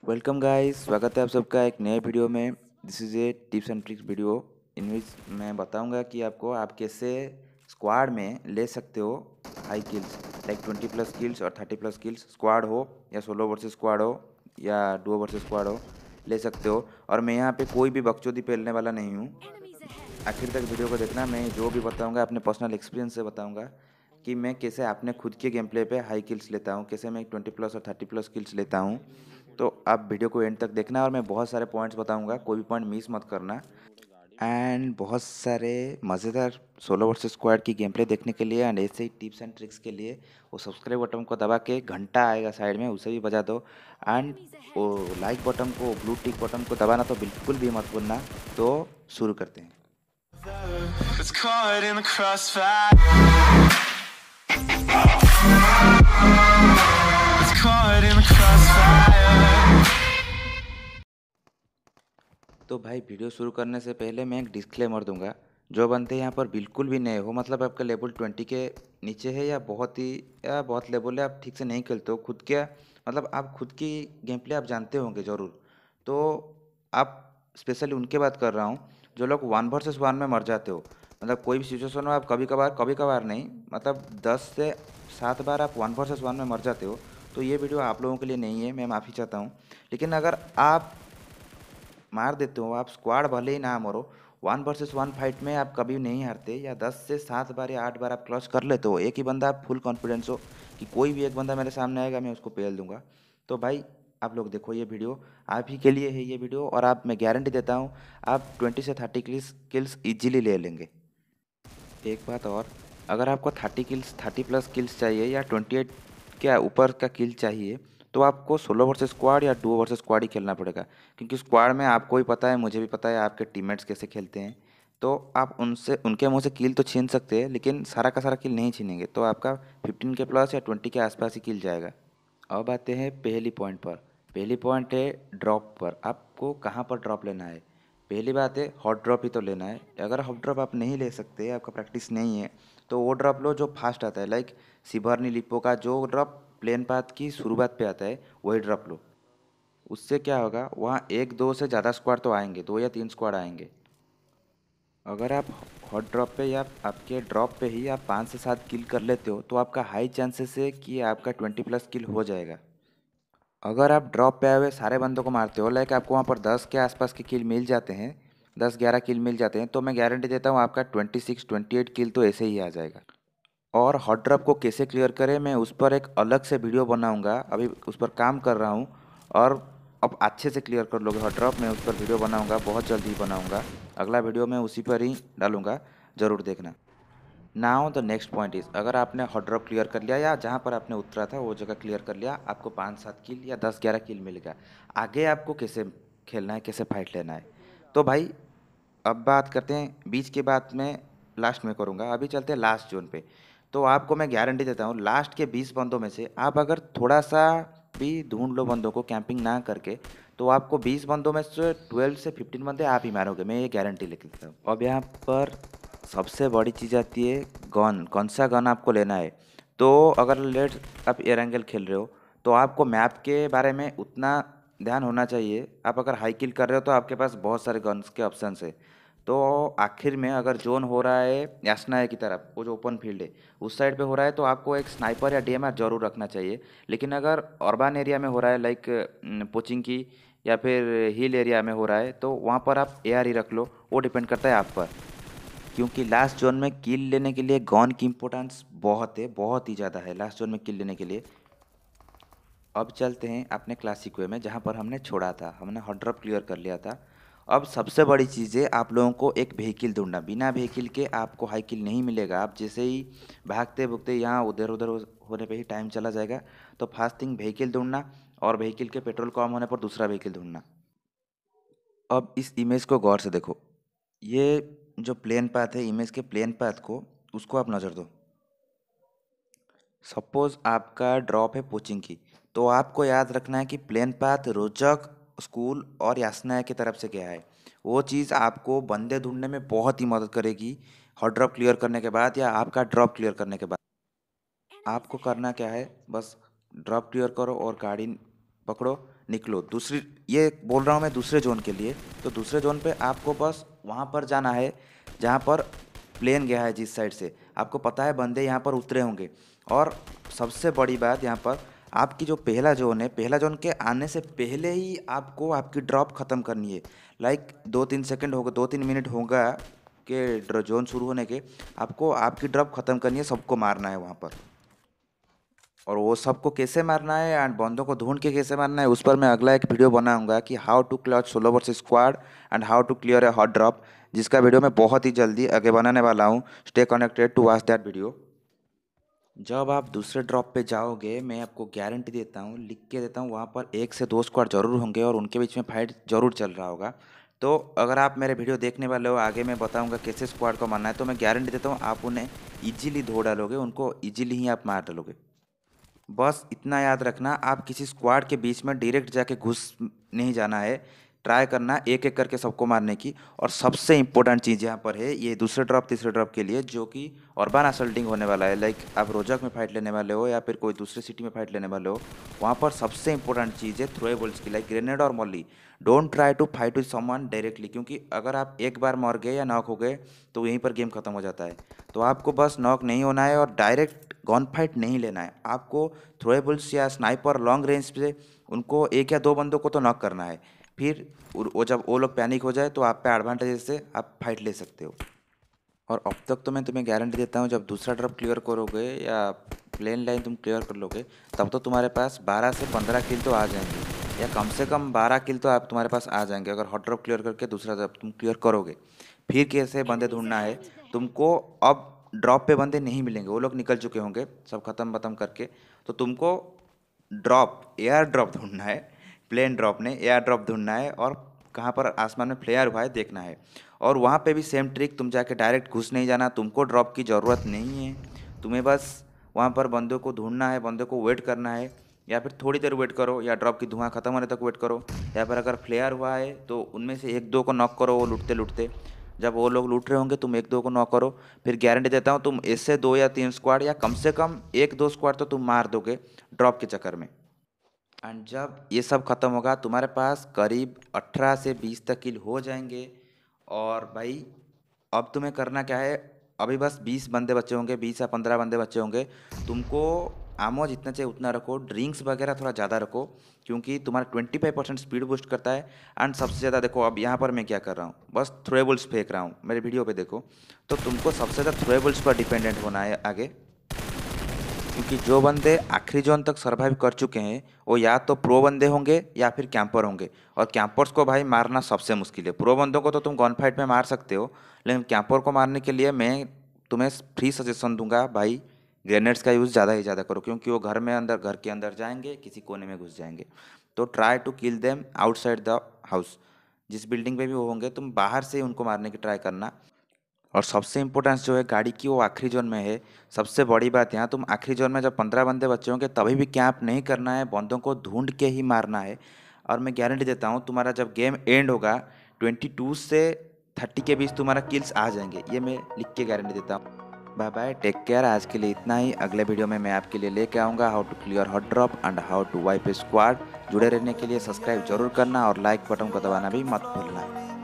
Welcome guys, स्वागत है आप सबका एक नए वीडियो में। This is a tips and tricks video in which मैं बताऊंगा कि आपको आप कैसे स्क्वाड में ले सकते हो हाई किल्स लाइक 20+ किल्स और 30+ किल्स। स्क्वाड हो या सोलो वर्सेस स्क्वाड हो या डुओ वर्सेस स्क्वाड हो, ले सकते हो। और मैं यहाँ पे कोई भी बकचोदी पेलने वाला नहीं हूँ। आखिर तक वीडियो को देखना। मैं जो भी बताऊँगा अपने पर्सनल एक्सपीरियंस से बताऊँगा कि मैं कैसे अपने खुद के गेम प्ले पे हाई किल्स लेता हूँ, कैसे मैं 20+ और 30+ किल्स लेता हूँ। तो आप वीडियो को एंड तक देखना और मैं बहुत सारे पॉइंट्स बताऊंगा, कोई भी पॉइंट मिस मत करना। एंड बहुत सारे मज़ेदार सोलो वर्सेस स्क्वाड की गेम प्ले देखने के लिए एंड ऐसे ही टिप्स एंड ट्रिक्स के लिए वो सब्सक्राइब बटन को दबा के घंटा आएगा साइड में, उसे भी बजा दो। एंड वो लाइक बटन को, ब्लू टिक बटन को दबाना तो बिल्कुल भी मत भूलना। तो शुरू करते हैं। It's caught in the crossfire. It's caught in the crossfire. तो भाई वीडियो शुरू करने से पहले मैं एक डिस्क्लेमर दूंगा। जो बंदे यहाँ पर बिल्कुल भी नए हो, मतलब आपका लेवल 20 के नीचे है या बहुत लेवल है, आप ठीक से नहीं खेलते हो खुद के, मतलब आप खुद की गेम प्ले आप जानते होंगे ज़रूर। तो आप स्पेशली उनके बात कर रहा हूँ जो लोग 1 वर्सेस 1 में मर जाते हो। मतलब कोई भी सिचुएशन में आप कभी कभार नहीं, मतलब 10 से 7 बार आप 1 वर्सेस 1 में मर जाते हो। तो ये वीडियो आप लोगों के लिए नहीं है, मैं माफ़ी चाहता हूँ। लेकिन अगर आप मार देते हो, आप स्क्वाड भले ही ना मरो, 1 वर्सेस 1 फाइट में आप कभी नहीं हारते, या 10 से 7 बार या 8 बार आप क्लच कर लेते हो, एक ही बंदा आप फुल कॉन्फिडेंस हो कि कोई भी एक बंदा मेरे सामने आएगा मैं उसको पेल दूंगा। तो भाई आप लोग देखो, ये वीडियो आप ही के लिए है ये वीडियो, और आप मैं गारंटी देता हूँ आप 20 से 30 किल्स ईजिली ले लेंगे। एक बात और, अगर आपको 30+ किल्स चाहिए या 28 के ऊपर का किल चाहिए, तो आपको सोलो वर्सेस स्क्वाड या डुओ वर्सेस स्क्वाड ही खेलना पड़ेगा। क्योंकि स्क्वाड में आपको भी पता है, मुझे भी पता है आपके टीममेट्स कैसे खेलते हैं। तो आप उनसे, उनके मुंह से किल तो छीन सकते हैं, लेकिन सारा का सारा किल नहीं छीनेंगे। तो आपका 15 के प्लस या 20 के आसपास ही किल जाएगा। अब आते हैं पहली पॉइंट पर। पहली पॉइंट है ड्रॉप पर। आपको कहाँ पर ड्रॉप लेना है? पहली बात है, हॉट ड्रॉप ही तो लेना है। अगर हॉट ड्रॉप आप नहीं ले सकते, आपका प्रैक्टिस नहीं है, तो वो ड्रॉप लो जो फास्ट आता है, लाइक सिबर्नी लिपो का जो ड्रॉप प्लेन पाथ की शुरुआत पे आता है, वही ड्रॉप लो। उससे क्या होगा, वहाँ एक दो से ज़्यादा स्क्वाड तो आएंगे, 2 या 3 स्क्वाड आएंगे। अगर आप हॉट ड्रॉप पे या आपके ड्रॉप पे ही आप 5 से 7 किल कर लेते हो, तो आपका हाई चांसेस है कि आपका 20+ किल हो जाएगा। अगर आप ड्रॉप पे आए हुए सारे बंदों को मारते हो, लाइक आपको वहाँ पर 10 के आसपास के किल मिल जाते हैं, 10-11 किल मिल जाते हैं, तो मैं गारंटी देता हूँ आपका 26-28 किल तो ऐसे ही आ जाएगा। और हॉट ड्रॉप को कैसे क्लियर करें, मैं उस पर एक अलग से वीडियो बनाऊंगा, अभी उस पर काम कर रहा हूँ। और अब अच्छे से क्लियर कर लोगे हॉट ड्रॉप, मैं उस पर वीडियो बनाऊंगा, बहुत जल्दी ही बनाऊंगा। अगला वीडियो मैं उसी पर ही डालूंगा, ज़रूर देखना। Now the next point is, अगर आपने हॉट ड्रॉप क्लियर कर लिया या जहाँ पर आपने उतरा था वो जगह क्लियर कर लिया, आपको 5-7 किल या 10-11 किल मिलेगा। आगे आपको कैसे खेलना है, कैसे फाइट लेना है, तो भाई अब बात करते हैं। बीच की बात में लास्ट में करूँगा, अभी चलते हैं लास्ट जोन पे। तो आपको मैं गारंटी देता हूँ, लास्ट के 20 बंदों में से आप अगर थोड़ा सा भी ढूंढ लो बंदों को कैंपिंग ना करके, तो आपको 20 बंदों में से 12 से 15 बंदे आप ही मारोगे, मैं ये गारंटी लेके देता हूँ। अब यहाँ पर सबसे बड़ी चीज़ आती है गन। कौन सा गन आपको लेना है? तो अगर लेट आप एयर एंगल खेल रहे हो, तो आपको मैप के बारे में उतना ध्यान होना चाहिए। आप अगर हाई किल कर रहे हो तो आपके पास बहुत सारे गन्स के ऑप्शंस है। तो आखिर में अगर जोन हो रहा है यासनाया की तरफ, वो जो ओपन फील्ड है उस साइड पे हो रहा है, तो आपको एक स्नाइपर या डीएमआर जरूर रखना चाहिए। लेकिन अगर अर्बन एरिया में हो रहा है, लाइक पोचिंग की या फिर हिल एरिया में हो रहा है, तो वहाँ पर आप एआर ही रख लो, वो डिपेंड करता है आप पर। क्योंकि लास्ट जोन में किल लेने के लिए गन की इम्पोर्टेंस बहुत है, बहुत ही ज़्यादा है लास्ट जोन में किल लेने के लिए। अब चलते हैं अपने क्लासिक वे में, जहाँ पर हमने छोड़ा था, हमने हॉट ड्रॉप क्लियर कर लिया था। अब सबसे बड़ी चीज़ है आप लोगों को एक व्हीकिल ढूंढना। बिना व्हीकिल के आपको हाई किल नहीं मिलेगा। आप जैसे ही भागते भुगते यहाँ उधर उधर होने पे ही टाइम चला जाएगा। तो फास्ट थिंग व्हीकिल ढूंढना, और व्हीकिल के पेट्रोल कम होने पर दूसरा व्हीकिल ढूंढना। अब इस इमेज को गौर से देखो, ये जो प्लेन पाथ है, इमेज के प्लेन पाथ को, उसको आप नज़र दो। सपोज आपका ड्रॉप है कोचिंग की, तो आपको याद रखना है कि प्लेन पाथ रोजक, स्कूल और यासनाया की तरफ से गया है। वो चीज़ आपको बंदे ढूंढने में बहुत ही मदद करेगी, हॉट ड्रॉप क्लियर करने के बाद या आपका ड्रॉप क्लियर करने के बाद। आपको करना क्या है, बस ड्रॉप क्लियर करो और गाड़ी पकड़ो, निकलो। दूसरी, ये बोल रहा हूँ मैं दूसरे जोन के लिए। तो दूसरे जोन पे आपको बस वहाँ पर जाना है जहाँ पर प्लेन गया है, जिस साइड से आपको पता है बंदे यहाँ पर उतरे होंगे। और सबसे बड़ी बात यहाँ पर, आपकी जो पहला जोन है, पहला जोन के आने से पहले ही आपको आपकी ड्रॉप ख़त्म करनी है। लाइक 2-3 सेकंड होगा, 2-3 मिनट होगा कि जोन शुरू होने के, आपको आपकी ड्रॉप ख़त्म करनी है, सबको मारना है वहाँ पर। और वो सबको कैसे मारना है एंड बंदों को ढूंढ के कैसे मारना है, उस पर मैं अगला एक वीडियो बनाऊंगा कि how to clutch solo versus squad and how to clear a hot drop, जिसका वीडियो मैं बहुत ही जल्दी आगे बनाने वाला हूँ। Stay connected to watch that video. जब आप दूसरे ड्रॉप पे जाओगे, मैं आपको गारंटी देता हूँ, लिख के देता हूँ, वहाँ पर 1 से 2 स्क्वाड जरूर होंगे और उनके बीच में फाइट जरूर चल रहा होगा। तो अगर आप मेरे वीडियो देखने वाले हो, आगे मैं बताऊंगा कैसे स्क्वाड को मारना है, तो मैं गारंटी देता हूँ आप उन्हें इजीली धो डालोगे, उनको इजीली ही आप मार डालोगे। बस इतना याद रखना, आप किसी स्क्वाड के बीच में डायरेक्ट जाके घुस नहीं जाना है। ट्राई करना एक एक करके सबको मारने की। और सबसे इंपॉर्टेंट चीज़ यहाँ पर है, ये दूसरे ड्रॉप तीसरे ड्रॉप के लिए, जो कि अर्बन असल्टिंग होने वाला है। लाइक आप रोजक में फाइट लेने वाले हो या फिर कोई दूसरे सिटी में फाइट लेने वाले हो, वहाँ पर सबसे इंपॉर्टेंट चीज़ है थ्रोएबल्स की, लाइक ग्रेनेड और molly. Don't try to fight with someone directly, क्योंकि अगर आप एक बार मर गए या नॉक हो गए तो यहीं पर गेम खत्म हो जाता है। तो आपको बस नॉक नहीं होना है और डायरेक्ट गन फाइट नहीं लेना है। आपको थ्रोएबल्स या स्नाइपर लॉन्ग रेंज से उनको 1 या 2 बंदों को तो नॉक करना है। फिर वो जब वो लोग पैनिक हो जाए तो आप पे एडवांटेज से आप फाइट ले सकते हो। और अब तक तो मैं तुम्हें गारंटी देता हूँ, जब दूसरा ड्रॉप क्लियर करोगे या प्लेन लाइन तुम क्लियर कर लोगे, तब तो तुम्हारे पास 12 से 15 किल तो आ जाएंगे, या कम से कम 12 किल तो आप तुम्हारे पास आ जाएंगे, अगर हॉट ड्रॉप क्लियर करके दूसरा ड्रॉप तुम क्लियर करोगे। फिर कैसे बंदे ढूंढना है तुमको, अब ड्रॉप पे बंदे नहीं मिलेंगे, वो लोग निकल चुके होंगे सब खत्म करके। तो तुमको ड्रॉप, एयर ड्रॉप ढूंढना है, प्लेन ड्रॉप ने एयर ड्रॉप ढूंढना है, और कहाँ पर आसमान में फ्लेयर हुआ है देखना है। और वहाँ पे भी सेम ट्रिक, तुम जाके डायरेक्ट घुस नहीं जाना, तुमको ड्रॉप की ज़रूरत नहीं है। तुम्हें बस वहाँ पर बंदों को ढूंढना है, बंदों को वेट करना है, या फिर थोड़ी देर वेट करो, या ड्रॉप की धुआं खत्म होने तक वेट करो, या फिर अगर फ्लेयर हुआ है तो उनमें से 1-2 को नॉक करो, वो लूटते लूटते। जब वो लोग लूट रहे होंगे तुम 1-2 को नॉक करो। फिर गारंटी देता हूँ तुम इससे 2 या 3 स्क्वाड, या कम से कम 1-2 स्क्वाड तो तुम मार दोगे ड्रॉप के चक्कर में। एंड जब ये सब खत्म होगा, तुम्हारे पास करीब 18 से 20 तक किल हो जाएंगे। और भाई अब तुम्हें करना क्या है, अभी बस 20 बंदे बचे होंगे, 20 या 15 बंदे बचे होंगे। तुमको आमो जितना चाहिए उतना रखो, ड्रिंक्स वगैरह थोड़ा ज़्यादा रखो, क्योंकि तुम्हारा 25% स्पीड बूस्ट करता है। एंड सबसे ज़्यादा देखो, अब यहाँ पर मैं क्या कर रहा हूँ, बस थ्रोएबल्स फेंक रहा हूँ, मेरे वीडियो पे देखो। तो तुमको सबसे ज़्यादा थ्रोएबल्स पर डिपेंडेंट होना है आगे, क्योंकि जो बंदे आखिरी जोन तक सर्वाइव कर चुके हैं वो या तो प्रो बंदे होंगे या फिर कैंपर होंगे। और कैंपर्स को भाई मारना सबसे मुश्किल है। प्रो बंदों को तो तुम गन फाइट में मार सकते हो, लेकिन कैंपर को मारने के लिए मैं तुम्हें फ्री सजेशन दूंगा भाई, ग्रेनेड्स का यूज़ ज़्यादा ही ज़्यादा करो, क्योंकि वो घर के अंदर जाएंगे, किसी कोने में घुस जाएंगे। तो try to kill them outside the house, जिस बिल्डिंग पे भी वो होंगे तुम बाहर से ही उनको मारने की ट्राई करना। और सबसे इम्पोर्टेंस जो है गाड़ी की, वो आखिरी जोन में है। सबसे बड़ी बात यहाँ, तुम आखिरी जोन में जब 15 बंदे बचे होंगे तभी भी कैंप नहीं करना है, बंदों को ढूंढ के ही मारना है। और मैं गारंटी देता हूँ तुम्हारा जब गेम एंड होगा 22 से 30 के बीच तुम्हारा किल्स आ जाएंगे, ये मैं लिख के गारंटी देता हूँ। Bye bye, take care. आज के लिए इतना ही। अगले वीडियो में मैं आपके लिए लेके आऊँगा how to clear hot drop and how to wipe a squad. जुड़े रहने के लिए सब्सक्राइब जरूर करना और लाइक बटन को दबाना भी मत भूलना।